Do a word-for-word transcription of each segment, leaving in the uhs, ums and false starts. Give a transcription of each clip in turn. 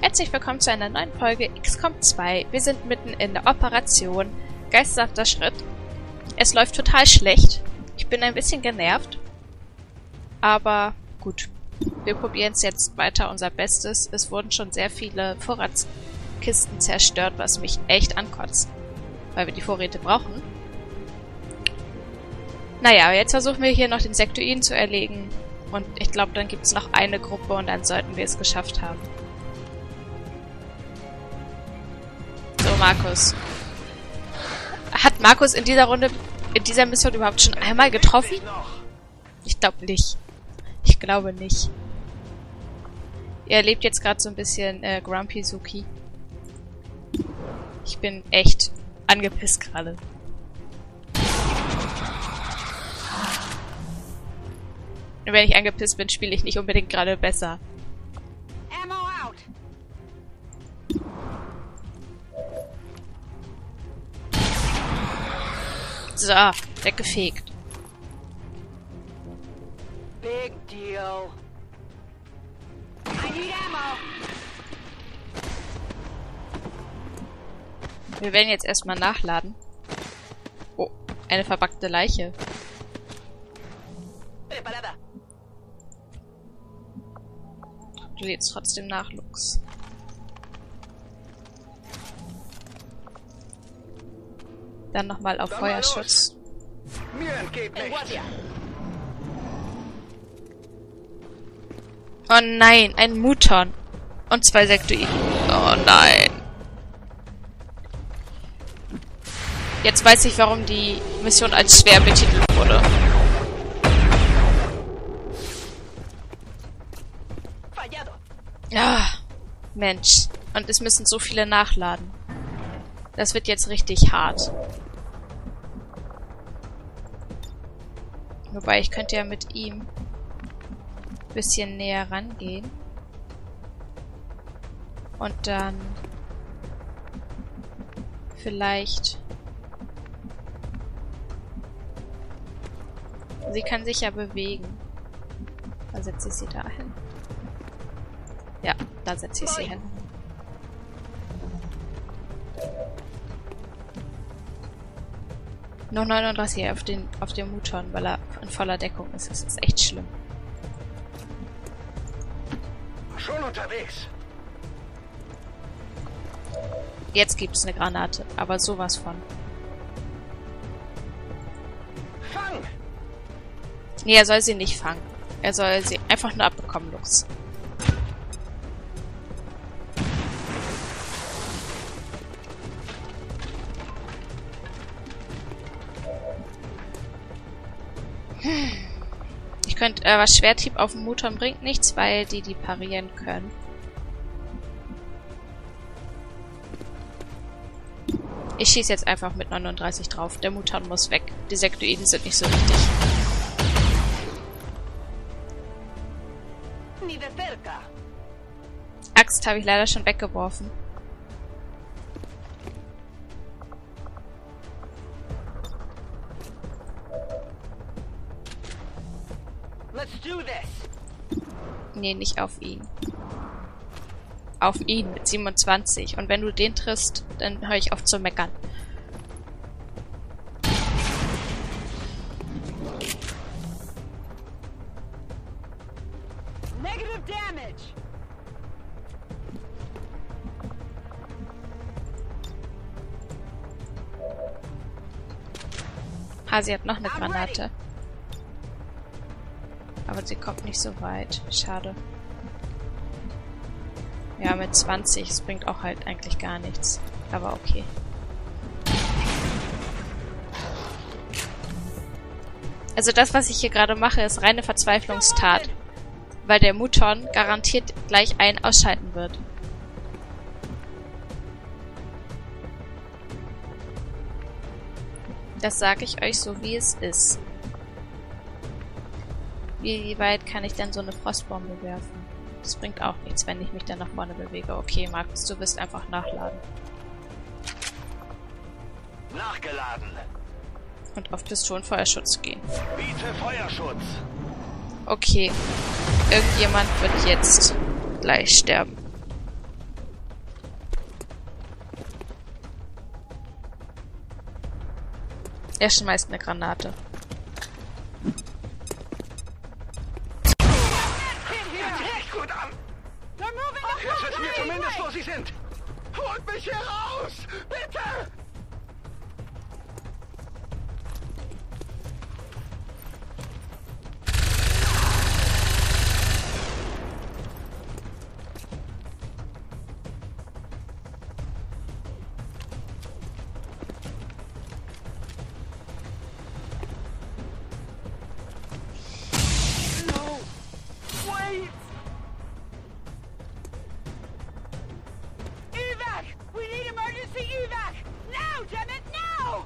Herzlich willkommen zu einer neuen Folge X COM zwei. Wir sind mitten in der Operation Geisterhafter Schritt. Es läuft total schlecht. Ich bin ein bisschen genervt. Aber gut. Wir probieren es jetzt weiter unser Bestes. Es wurden schon sehr viele Vorratskisten zerstört, was mich echt ankotzt. Weil wir die Vorräte brauchen. Naja, jetzt versuchen wir hier noch den Sektoiden zu erlegen. Und ich glaube, dann gibt es noch eine Gruppe und dann sollten wir es geschafft haben. So, Markus. Hat Markus in dieser Runde, in dieser Mission überhaupt schon einmal getroffen? Ich glaube nicht. Ich glaube nicht. Er erlebt jetzt gerade so ein bisschen äh, Grumpy Suki. Ich bin echt angepisst gerade. Und wenn ich angepisst bin, spiele ich nicht unbedingt gerade besser. So, weggefegt. Big deal. I need ammo. Wir werden jetzt erstmal nachladen. Oh, eine verbackte Leiche. Preparada. Du lädst trotzdem nach, Lux. Dann nochmal auf Feuerschutz. Mir entgeht nichts. Oh nein, ein Muton. Und zwei Sektoiden. Oh nein. Jetzt weiß ich, warum die Mission als schwer betitelt wurde. Ja, Mensch. Und es müssen so viele nachladen. Das wird jetzt richtig hart. Wobei, ich könnte ja mit ihm ein bisschen näher rangehen. Und dann vielleicht... Sie kann sich ja bewegen. Da setze ich sie da hin. Ja, da setze ich sie hin. Noch neununddreißig auf den, auf den Muton, weil er in voller Deckung ist. Das ist echt schlimm. Schon unterwegs. Jetzt gibt es eine Granate, aber sowas von. Fang! Nee, er soll sie nicht fangen. Er soll sie einfach nur abbekommen, Lux. Ich könnte, äh, was Schwerthieb auf dem Muton bringt nichts, weil die die parieren können. Ich schieße jetzt einfach mit neununddreißig drauf. Der Muton muss weg. Die Sektoiden sind nicht so wichtig. Axt habe ich leider schon weggeworfen. Let's do this. Nee, nicht auf ihn. Auf ihn mit siebenundzwanzig. Und wenn du den triffst, dann höre ich auf zu meckern. Negative damage. Ah, sie hat noch eine Granate. Aber sie kommt nicht so weit. Schade. Ja, mit zwanzig. Es bringt auch halt eigentlich gar nichts. Aber okay. Also das, was ich hier gerade mache, ist reine Verzweiflungstat. Weil der Muton garantiert gleich einen ausschalten wird. Das sage ich euch so, wie es ist. Wie weit kann ich denn so eine Frostbombe werfen? Das bringt auch nichts, wenn ich mich dann nach vorne bewege. Okay, Markus, du wirst einfach nachladen. Nachgeladen. Und auf Pistolenfeuerschutz gehen. Biete Feuerschutz. Okay. Irgendjemand wird jetzt gleich sterben. Er schmeißt eine Granate. Nicht gut an. Jetzt wissen wir zumindest, wo sie sind. Holt mich hier raus! Bitte! No! Wait! Evac! We need emergency evac! Now, damn it, now!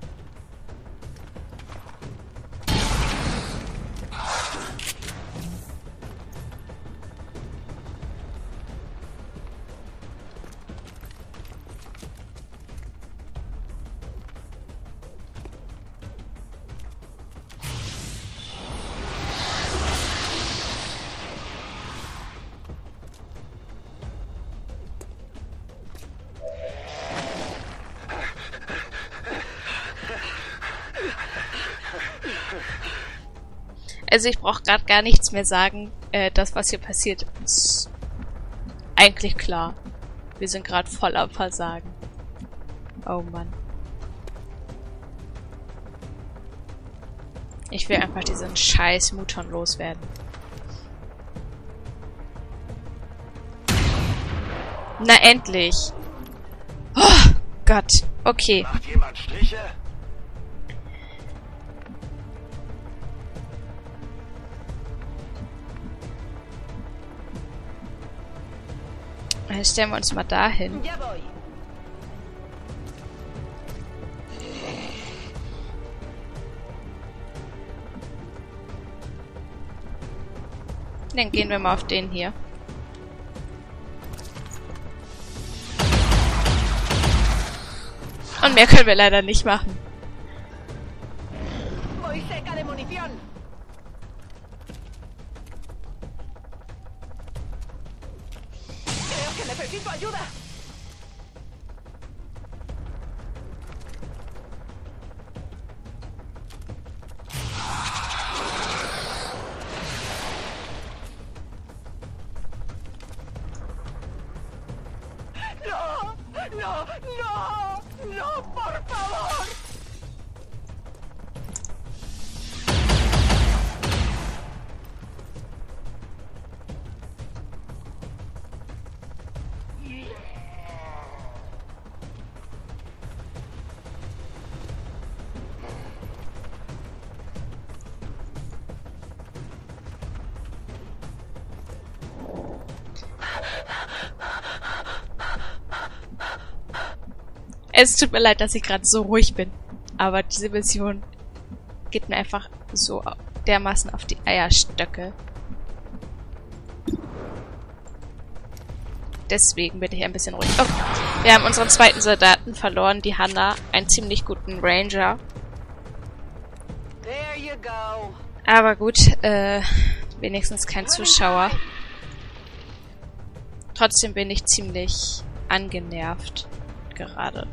Also ich brauche gerade gar nichts mehr sagen. Äh, das, was hier passiert, ist eigentlich klar. Wir sind gerade voll am Versagen. Oh Mann. Ich will einfach diesen scheiß Muton loswerden. Na endlich! Oh Gott, okay. Macht jemand Striche? Dann stellen wir uns mal dahin. Jawohl. Dann gehen wir mal auf den hier. Und mehr können wir leider nicht machen. Voy seca de munición. Creo que necesito ayuda. No, no, no, no, por favor. Es tut mir leid, dass ich gerade so ruhig bin. Aber diese Mission geht mir einfach so dermaßen auf die Eierstöcke. Deswegen bin ich ein bisschen ruhig. Oh, wir haben unseren zweiten Soldaten verloren, die Hannah. Einen ziemlich guten Ranger. There you go. Aber gut, äh, wenigstens kein Zuschauer. Trotzdem bin ich ziemlich angenervt gerade.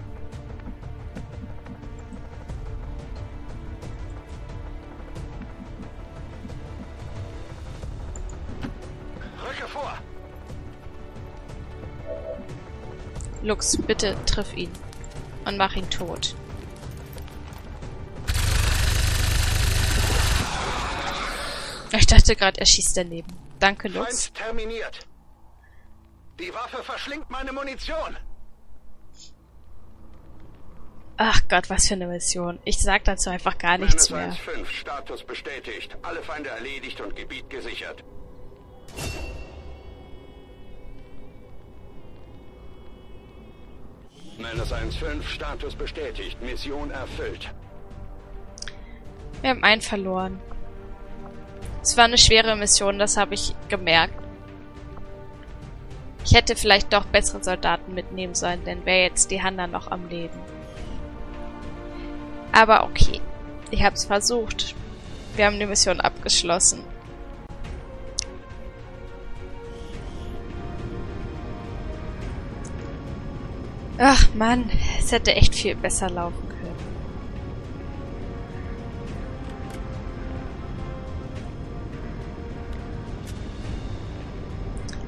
Rücke vor. Lux, bitte triff ihn. Und mach ihn tot. Ich dachte gerade, er schießt daneben. Danke, Lux. Feind terminiert. Die Waffe verschlingt meine Munition. Ach Gott, was für eine Mission. Ich sag dazu einfach gar nichts mehr. eins fünf, Status bestätigt. Alle Feinde erledigt und Gebiet gesichert. Menace eins fünf, Status bestätigt. Mission erfüllt. Wir haben einen verloren. Es war eine schwere Mission, das habe ich gemerkt. Ich hätte vielleicht doch bessere Soldaten mitnehmen sollen, denn wäre jetzt die Hannah noch am Leben. Aber okay. Ich habe es versucht. Wir haben die Mission abgeschlossen. Ach Mann, es hätte echt viel besser laufen können.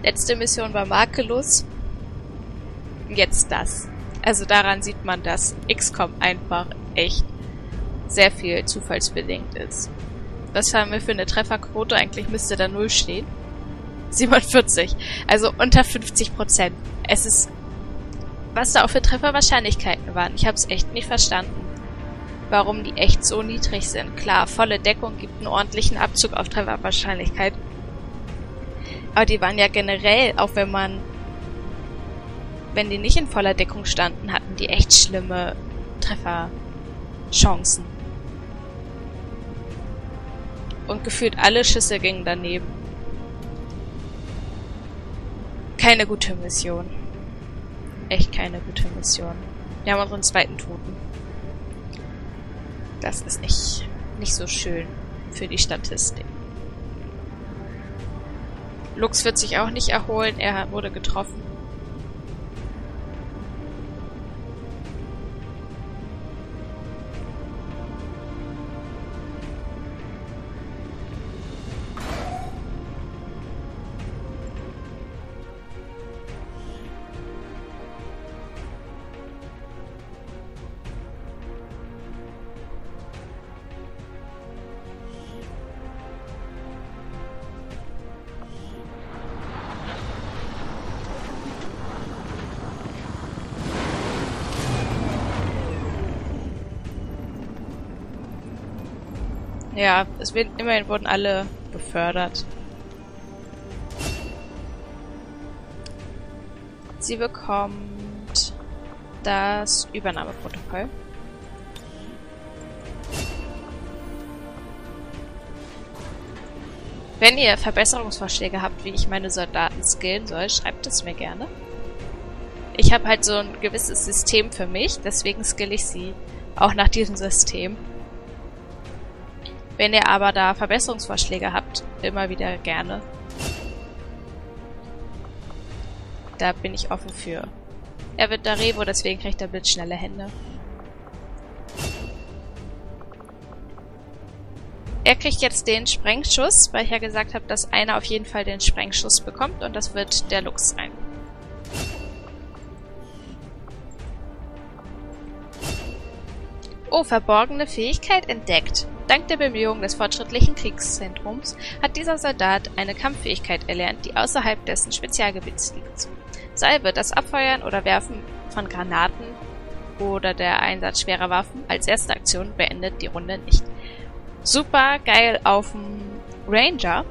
Letzte Mission war makellos. Jetzt das. Also daran sieht man, dass X COM einfach echt sehr viel zufallsbedingt ist. Was haben wir für eine Trefferquote? Eigentlich müsste da null stehen. siebenundvierzig. Also unter fünfzig Prozent. Es ist... Was da auch für Trefferwahrscheinlichkeiten waren. Ich habe es echt nicht verstanden. Warum die echt so niedrig sind. Klar, volle Deckung gibt einen ordentlichen Abzug auf Trefferwahrscheinlichkeit. Aber die waren ja generell, auch wenn man... Wenn die nicht in voller Deckung standen, hatten die echt schlimme Trefferchancen. Und gefühlt alle Schüsse gingen daneben. Keine gute Mission. Echt keine gute Mission. Wir haben unseren zweiten Toten. Das ist nicht, nicht so schön für die Statistik. Lux wird sich auch nicht erholen. Er wurde getroffen. Ja, es wird, immerhin wurden alle befördert. Sie bekommt das Übernahmeprotokoll. Wenn ihr Verbesserungsvorschläge habt, wie ich meine Soldaten skillen soll, schreibt es mir gerne. Ich habe halt so ein gewisses System für mich, deswegen skill ich sie auch nach diesem System. Wenn ihr aber da Verbesserungsvorschläge habt, immer wieder gerne. Da bin ich offen für. Er wird der Revo, deswegen kriegt er blitzschnelle Hände. Er kriegt jetzt den Sprengschuss, weil ich ja gesagt habe, dass einer auf jeden Fall den Sprengschuss bekommt und das wird der Lux sein. Oh, verborgene Fähigkeit entdeckt. Dank der Bemühungen des fortschrittlichen Kriegszentrums hat dieser Soldat eine Kampffähigkeit erlernt, die außerhalb dessen Spezialgebiets liegt. Salve, das Abfeuern oder Werfen von Granaten oder der Einsatz schwerer Waffen als erste Aktion beendet die Runde nicht. Super geil auf dem Ranger,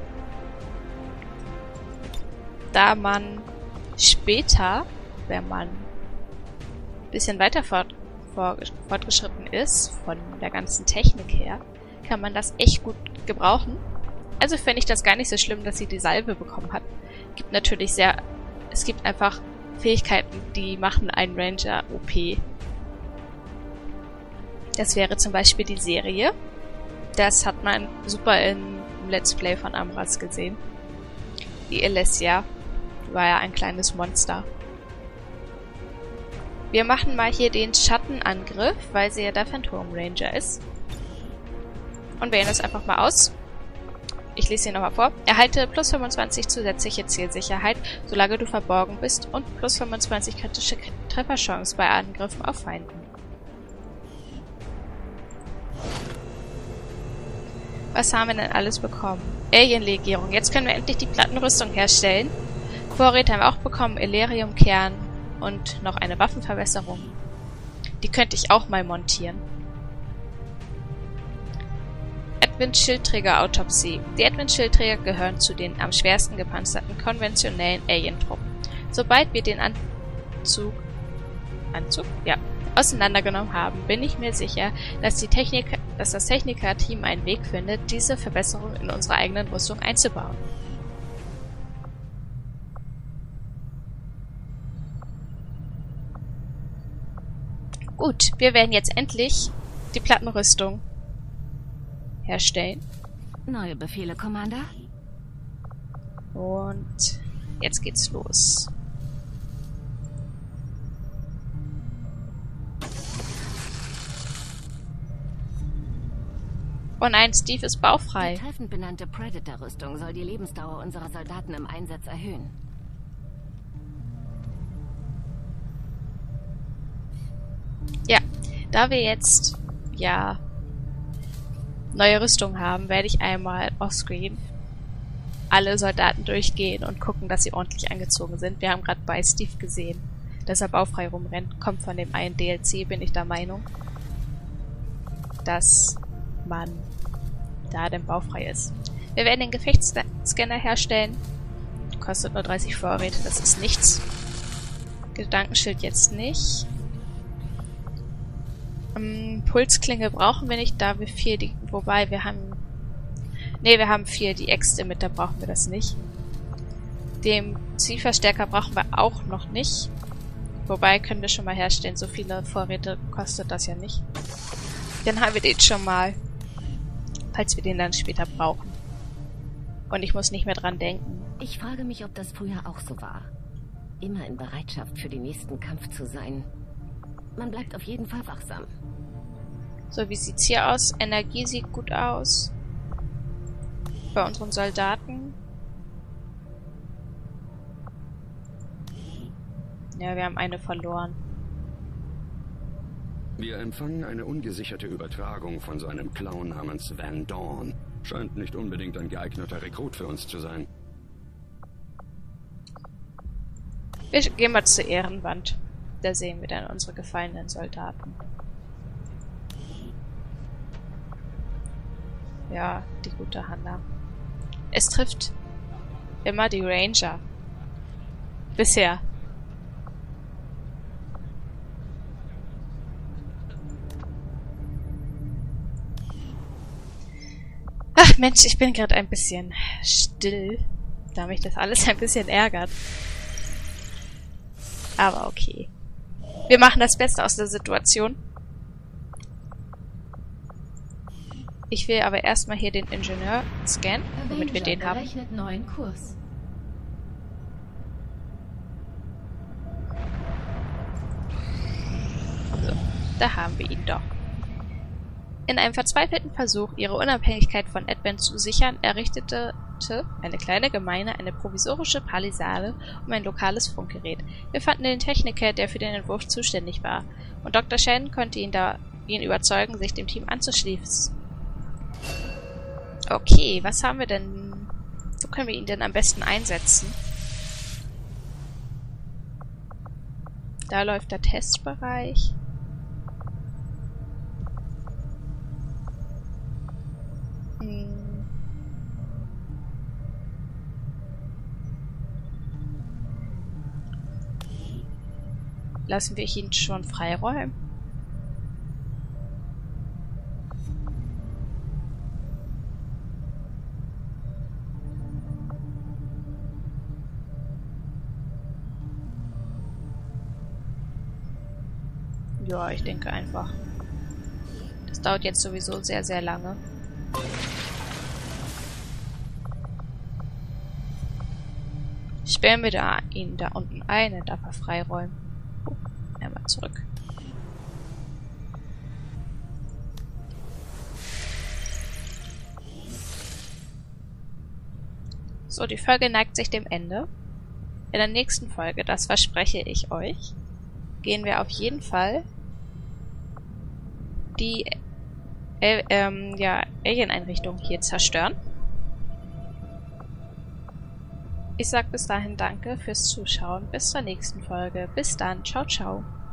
da man später, wenn man ein bisschen weiter fort, vor, fortgeschritten ist, von der ganzen Technik her, kann man das echt gut gebrauchen. Also fände ich das gar nicht so schlimm, dass sie die Salve bekommen hat. Gibt natürlich sehr... Es gibt einfach Fähigkeiten, die machen einen Ranger O P. Das wäre zum Beispiel die Serie. Das hat man super im Let's Play von Amras gesehen. Die Alessia war ja ein kleines Monster. Wir machen mal hier den Schattenangriff, weil sie ja der Phantom Ranger ist. Und wählen das einfach mal aus. Ich lese ihn nochmal vor. Erhalte plus fünfundzwanzig zusätzliche Zielsicherheit, solange du verborgen bist, und plus fünfundzwanzig kritische Trefferchance bei Angriffen auf Feinden. Was haben wir denn alles bekommen? Alien-Legierung. Jetzt können wir endlich die Plattenrüstung herstellen. Vorräte haben wir auch bekommen. Elerium-Kern und noch eine Waffenverbesserung. Die könnte ich auch mal montieren. Advent-Schildträger-Autopsie. Die Advent-Schildträger gehören zu den am schwersten gepanzerten konventionellen Alien-Truppen. Sobald wir den Anzug, Anzug? Ja, auseinandergenommen haben, bin ich mir sicher, dass, die Technik, dass das Techniker-Team einen Weg findet, diese Verbesserung in unsere eigenen Rüstung einzubauen. Gut, wir werden jetzt endlich die Plattenrüstung herstellen. Neue Befehle, Commander. Und jetzt geht's los. Oh nein, Steve ist baufrei. Die treffend benannte Predator-Rüstung soll die Lebensdauer unserer Soldaten im Einsatz erhöhen. Da wir jetzt, ja, neue Rüstung haben, werde ich einmal offscreen alle Soldaten durchgehen und gucken, dass sie ordentlich angezogen sind. Wir haben gerade bei Steve gesehen, dass er baufrei rumrennt. Kommt von dem einen D L C, bin ich der Meinung, dass man da denn baufrei ist. Wir werden den Gefechtsscanner herstellen. Kostet nur dreißig Vorräte, das ist nichts. Gedankenschild jetzt nicht. Ähm, Pulsklinge brauchen wir nicht, da wir vier, die, wobei wir haben, ne, wir haben vier die Äxte mit, da brauchen wir das nicht. Den Zielverstärker brauchen wir auch noch nicht. Wobei, können wir schon mal herstellen, so viele Vorräte kostet das ja nicht. Dann haben wir den schon mal, falls wir den dann später brauchen. Und ich muss nicht mehr dran denken. Ich frage mich, ob das früher auch so war. Immer in Bereitschaft für den nächsten Kampf zu sein. Man bleibt auf jeden Fall wachsam. So, wie sieht's hier aus? Energie sieht gut aus. Bei unseren Soldaten. Ja, wir haben eine verloren. Wir empfangen eine ungesicherte Übertragung von so einem Clown namens Van Dorn. Scheint nicht unbedingt ein geeigneter Rekrut für uns zu sein. Wir gehen mal zur Ehrenwand. Da sehen wir dann unsere gefallenen Soldaten. Ja, die gute Hannah. Es trifft immer die Ranger. Bisher. Ach Mensch, ich bin gerade ein bisschen still, da mich das alles ein bisschen ärgert. Aber okay. Wir machen das Beste aus der Situation. Ich will aber erstmal hier den Ingenieur scannen, damit wir den haben. Neuen Kurs. So, da haben wir ihn doch. In einem verzweifelten Versuch, ihre Unabhängigkeit von Advent zu sichern, errichtete eine kleine Gemeinde eine provisorische Palisade um ein lokales Funkgerät. Wir fanden den Techniker, der für den Entwurf zuständig war, und Doktor Shen konnte ihn, da, ihn überzeugen, sich dem Team anzuschließen. Okay, was haben wir denn? Wo können wir ihn denn am besten einsetzen? Da läuft der Testbereich. Hm. Lassen wir ihn schon freiräumen? Ja, ich denke einfach. Das dauert jetzt sowieso sehr, sehr lange. Sperren wir da ihn da unten ein, dann darf er freiräumen. Oh, einmal zurück. So, die Folge neigt sich dem Ende. In der nächsten Folge, das verspreche ich euch, gehen wir auf jeden Fall die äh, ähm, ja, Alien-Einrichtung hier zerstören. Ich sag bis dahin danke fürs Zuschauen. Bis zur nächsten Folge. Bis dann. Ciao, ciao.